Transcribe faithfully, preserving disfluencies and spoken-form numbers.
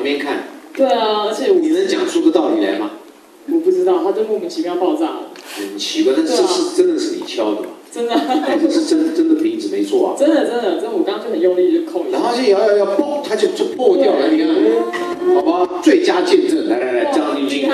边看。 对啊，而且我你能讲出个道理来吗？ 我不知道，它就莫名其妙爆炸了。 很奇怪，但是这是真的是你敲的吗？ 真的。 哎，这是真真的瓶子没错啊。 真的真的，真的，我刚刚就很用力就扣一下。 然后就摇摇摇，嘣，它就就破掉了，你看，好吧，最佳见证，来来来，张晶晶。